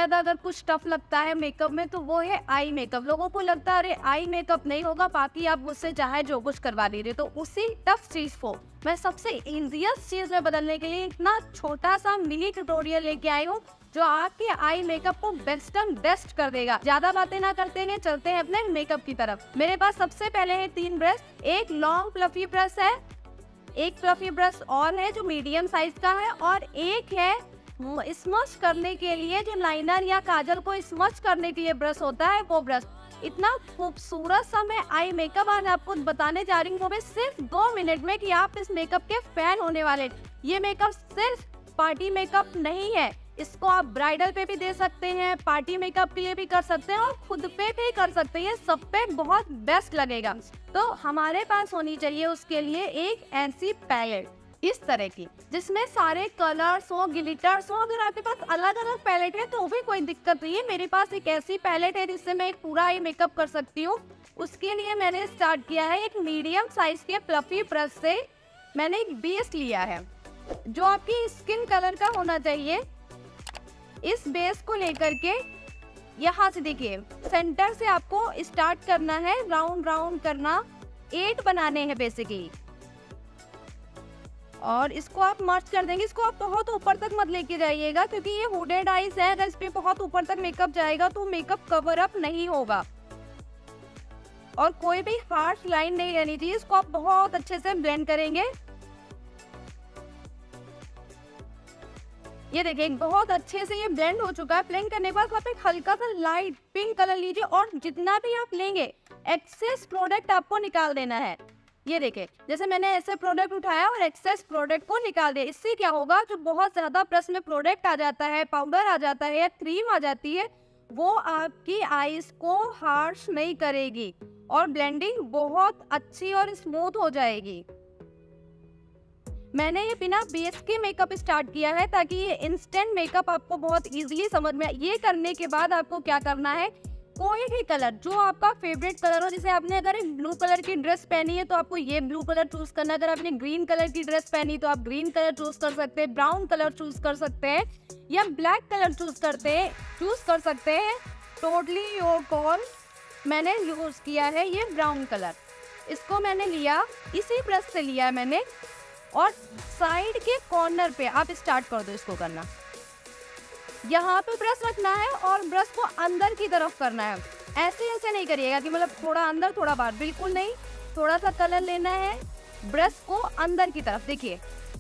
ज़्यादा अगर कुछ टफ लगता है मेकअप में तो वो है आई मेकअप। लोगों को लगता है अरे आई मेकअप नहीं होगा, बाकी आप मुझसे चाहे जो कुछ करवा लीजिए। तो उसी टफ चीज़ को मैं सबसे इजिएस्ट चीज़ में बदलने के लिए इतना छोटा सा मिनी ट्यूटोरियल लेके आई हूँ जो आपके आई मेकअप को बेस्ट एंड बेस्ट कर देगा। ज्यादा बातें ना करते हैं, चलते हैं अपने मेकअप की तरफ। मेरे पास सबसे पहले है 3 ब्रश। एक लॉन्ग फ्लफी ब्रश है, एक फ्लफी ब्रश और है जो मीडियम साइज का है, और एक है स्मच करने के लिए जो लाइनर या काजल को स्मच करने के लिए ब्रश होता है वो ब्रश। इतना खूबसूरत सा मैं आई मेकअप आज आपको बताने जा रही हूँ, वो भी सिर्फ 2 मिनट में, कि आप इस मेकअप के फैन होने वाले। ये मेकअप सिर्फ पार्टी मेकअप नहीं है, इसको आप ब्राइडल पे भी दे सकते हैं, पार्टी मेकअप के लिए भी कर सकते हैं और खुद पे भी कर सकते हैं। सब पे बहुत बेस्ट लगेगा। तो हमारे पास होनी चाहिए उसके लिए एक ऐसी पैलेट इस तरह की जिसमें सारे कलर्स हो, ग्लिटर्स हो। अगर आपके पास अलग अलग पैलेट है तो भी कोई दिक्कत नहीं है। मेरे पास एक ऐसी पैलेट है जिससे मैं एक पूरा ही मेकअप कर सकती हूँ। उसके लिए मैंने स्टार्ट किया है एक मीडियम साइज के फ्लफी ब्रश से। मैंने एक बेस लिया है जो आपकी स्किन कलर का होना चाहिए। इस बेस को लेकर के यहाँ से देखिए सेंटर से आपको स्टार्ट करना है, राउंड राउंड करना, 8 बनाने हैं बेसिकली, और इसको आप मर्ज कर देंगे। इसको आप बहुत ऊपर तक मत लेके जाइएगा क्योंकि ये हुडेड आईज है। अगर इस पे बहुत ऊपर तक मेकअप जाएगा तो मेकअप कवर अप नहीं होगा और कोई भी हार्श लाइन नहीं रहनी चाहिए। इसको आप बहुत अच्छे से ब्लेंड करेंगे। ये देखिए बहुत अच्छे से ये ब्लेंड हो चुका है। ब्लेंड करने के बाद आप एक हल्का सा लाइट पिंक कलर लीजिए और जितना भी आप लेंगे एक्सेस प्रोडक्ट आपको निकाल देना है। ये देखिए जैसे मैंने ऐसे प्रोडक्ट उठाया और एक्सेस प्रोडक्ट को निकाल दिया। इससे क्या होगा, जो बहुत ज्यादा ब्रश में प्रोडक्ट आ जाता है, पाउडर आ जाता है या क्रीम आ जाती है, वो आपकी आईज को हार्श नहीं करेगी और ब्लेंडिंग बहुत अच्छी और स्मूथ हो जाएगी। मैंने ये बिना बेस के मेकअप स्टार्ट किया है ताकि ये इंस्टेंट मेकअप आपको बहुत इजीली समझ में आए। ये करने के बाद आपको क्या करना है, कोई भी कलर जो आपका फेवरेट कलर हो, जैसे आपने अगर एक ब्लू कलर की ड्रेस पहनी है तो आपको ये ब्लू कलर चूज करना है। अगर आपने ग्रीन कलर की ड्रेस पहनी तो आप ग्रीन कलर चूज कर सकते हैं, ब्राउन कलर चूज कर सकते हैं या ब्लैक कलर चूज कर सकते हैं। Totally your call. मैंने यूज किया है ये ब्राउन कलर। इसको मैंने लिया, इसी ब्रश से लिया है मैंने, और साइड के कॉर्नर पे आप स्टार्ट कर दो इसको करना। यहाँ पे ब्रश रखना है और ब्रश को अंदर की तरफ करना है। ऐसे नहीं करिएगा कि मतलब थोड़ा अंदर थोड़ा बाहर, बिल्कुल नहीं। थोड़ा सा कलर लेना है, ब्रश को अंदर की तरफ देखिए,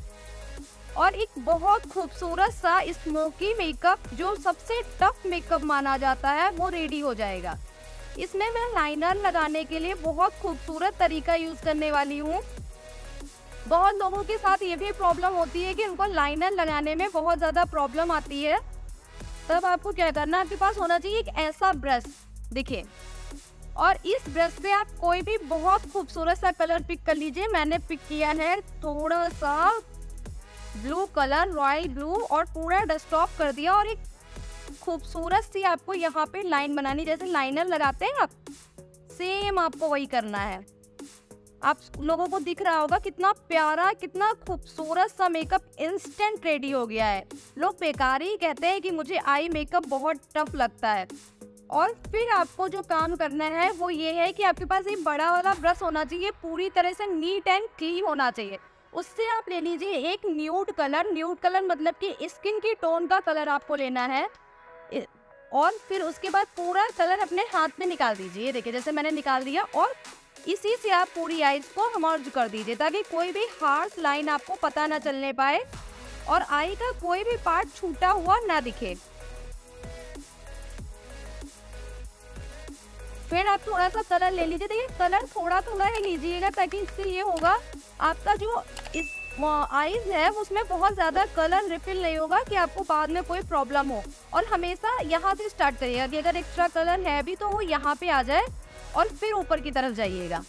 और एक बहुत खूबसूरत सा स्मोकी मेकअप जो सबसे टफ मेकअप माना जाता है वो रेडी हो जाएगा। इसमें मैं लाइनर लगाने के लिए बहुत खूबसूरत तरीका यूज करने वाली हूँ। बहुत लोगों के साथ ये भी प्रॉब्लम होती है कि उनको लाइनर लगाने में बहुत ज़्यादा प्रॉब्लम आती है। तब आपको क्या करना है, आपके पास होना चाहिए एक ऐसा ब्रश देखिए, और इस ब्रश से आप कोई भी बहुत खूबसूरत सा कलर पिक कर लीजिए। मैंने पिक किया है थोड़ा सा ब्लू कलर, रॉयल ब्लू, और पूरा डस्ट ऑफ कर दिया। और एक खूबसूरत सी आपको यहाँ पे लाइन बनानी, जैसे लाइनर लगाते हैं आप, सेम आपको वही करना है। आप लोगों को दिख रहा होगा कितना प्यारा, कितना खूबसूरत सा मेकअप इंस्टेंट रेडी हो गया है। लोग बेकार ही कहते हैं कि मुझे आई मेकअप बहुत टफ लगता है। और फिर आपको जो काम करना है वो ये है कि आपके पास एक बड़ा वाला ब्रश होना चाहिए, पूरी तरह से नीट एंड क्लीन होना चाहिए। उससे आप ले लीजिए एक न्यूड कलर। न्यूड कलर मतलब कि स्किन की टोन का कलर आपको लेना है, और फिर उसके बाद पूरा कलर अपने हाथ में निकाल दीजिए। देखिए जैसे मैंने निकाल दिया, और इसी से आप पूरी आईज को मर्ज कर दीजिए ताकि कोई भी हार्श लाइन आपको पता ना चलने पाए और आई का कोई भी पार्ट छूटा हुआ ना दिखे। फिर आप थोड़ा सा कलर ले लीजिए। देखिए कलर थोड़ा थोड़ा ही लीजिएगा ताकि इससे ये होगा आपका जो इस आईज है उसमें बहुत ज़्यादा कलर रिफिल नहीं होगा कि आपको बाद में कोई प्रॉब्लम हो। और हमेशा यहाँ से स्टार्ट करिएगा कि अगर एक्स्ट्रा कलर है भी तो वो यहाँ पे आ जाए और फिर ऊपर की तरफ जाइएगा।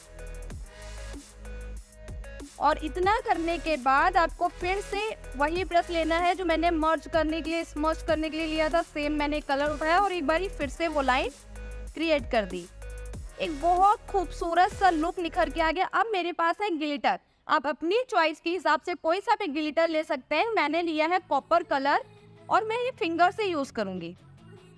और इतना करने के बाद आपको फिर से वही ब्रश लेना है जो मैंने मर्ज करने के लिए, स्मच करने के लिए लिया था। सेम मैंने कलर उठाया और एक बार फिर से वो लाइन क्रिएट कर दी। एक बहुत खूबसूरत सा लुक निखर के आ गया। अब मेरे पास है ग्लिटर। आप अपनी चॉइस के हिसाब से कोई सा भी ग्लिटर ले सकते हैं। मैंने लिया है कॉपर कलर और मैं ये फिंगर से यूज करूंगी।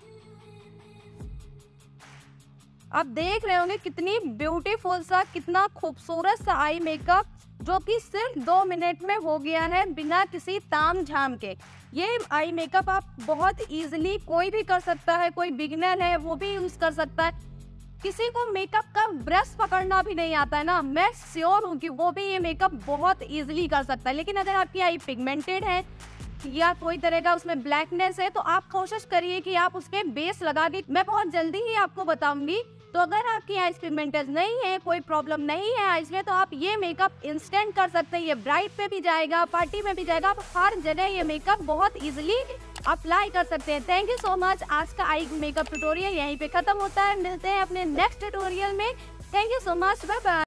आप देख रहे होंगे कितनी ब्यूटीफुल सा, कितना खूबसूरत सा आई मेकअप जो कि सिर्फ 2 मिनट में हो गया है बिना किसी ताम झाम के। ये आई मेकअप आप बहुत इजीली कोई भी कर सकता है, कोई बिगिनर है वो भी यूज कर सकता है। किसी को मेकअप का ब्रश पकड़ना भी नहीं आता है ना, मैं श्योर हूँ कि वो भी ये मेकअप बहुत इजीली कर सकता है। लेकिन अगर आपकी आई पिगमेंटेड है या कोई तरह का उसमें ब्लैकनेस है तो आप कोशिश करिए कि आप उसके बेस लगा के, मैं बहुत जल्दी ही आपको बताऊंगी। तो अगर आपकी आईज पिगमेंटेड नहीं है, कोई प्रॉब्लम नहीं है आईज में, तो आप ये मेकअप इंस्टेंट कर सकते हैं। ये ब्राइड पे भी जाएगा, पार्टी में भी जाएगा, आप हर जगह ये मेकअप बहुत इजीली अप्लाई कर सकते हैं। Thank you so much. आज का आई मेकअप ट्यूटोरियल यहीं पे खत्म होता है। मिलते हैं अपने नेक्स्ट ट्यूटोरियल में। Thank you so much. Bye bye.